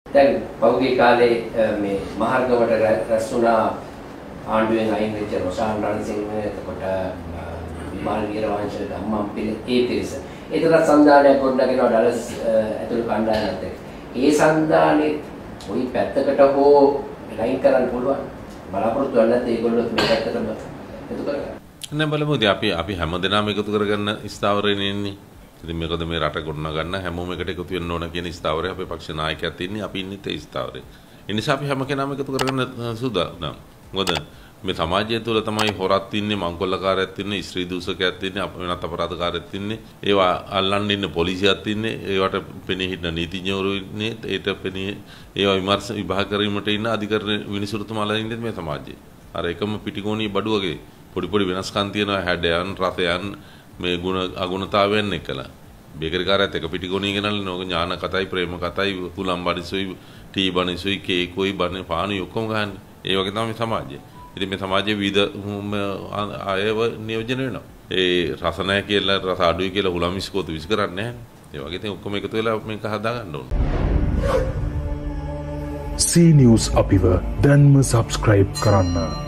දැන් පෞගේ කාලේ මේ මහර්ගමට රැස් වුණා ආණ්ඩුවෙන් අයින් වෙච්ච රොෂාන් රණසිංහ එතකොට විමාල් වීරවංශ ධම්මම්පිල ඒ පිරිස. ඒතර සංදානයක් ගොඩනගෙනවා ඩලස් ඇතුළු කණ්ඩායමත් එක්ක. ඒ සංදානේ කොයි පැත්තකට හෝ ලයින් කරන්න පුළුවන්. බලාපොරොත්තු වෙන්නේ නැත්නම් ඒගොල්ලෝ මේ පැත්තටම එකතු කරගන්න. නෑ බලමු අපි හැමදෙනාම එකතු කරගන්න ස්ථාවරයෙන් ඉන්නේ. ඉතින් මේකද මේ රට ගොඩනගා ගන්න හැමෝම එකට එකතු වෙන්න ඕන කියන ස්ථාවරය අපේ පක්ෂ නායකයත් ඉන්නේ අපි ඉන්නේ ඒ ස්ථාවරේ. ඒ නිසා අපි හැම කෙනාම එකතු කරගන්න සූදානම්. මොකද මේ සමාජය තුළ තමයි හොරත් ඉන්නේ, මංකොල්ලකාරයත් ඉන්නේ, ස්ත්‍රී දූෂකයත් ඉන්නේ, වෙනත් අපරාධකාරයත් ඉන්නේ. ඒවා අල්ලන්න ඉන්න පොලිසියත් ඉන්නේ. ඒවට පෙනී හිටින නීතිඥවරු ඉන්නේ. ඒට පෙනී ඒවා විමර්ශ විභාග කිරීමට ඉන්න අධිකරණ විනිසුරුතුමාලා ඉන්නේ මේ සමාජයේ. අර එකම පිටිකෝණී බඩු වගේ පොඩි වෙනස්කම් තියෙනවා හැඩයන්, රසයන්, මේ ගුණ අගුණතාවයන් එක්කලා. බේකරි කාර්යයත් එක පිටිකෝණී ගෙනල්ලා නෝක ඥාන කතයි, ප්‍රේම කතයි, කුලම් බනිසුයි, ටී බනිසුයි, කේකුයි, බන්නේ පානුයි ඔක්කොම ගහන්නේ. ඒ වගේ තමයි සමාජය. ඉතින් මේ සමාජයේ විවිධ අයව නියෝජනය වෙනවා. ඒ රස නැහැ කියලා, රස අඩුයි කියලා හුලම් විස්කෝතු විස් කරන්නේ නැහැ. ඒ වගේ ඉතින් ඔක්කොම එකතු වෙලා මේක හදා ගන්න ඕනේ. C News අපිව දැන්ම subscribe කරන්න.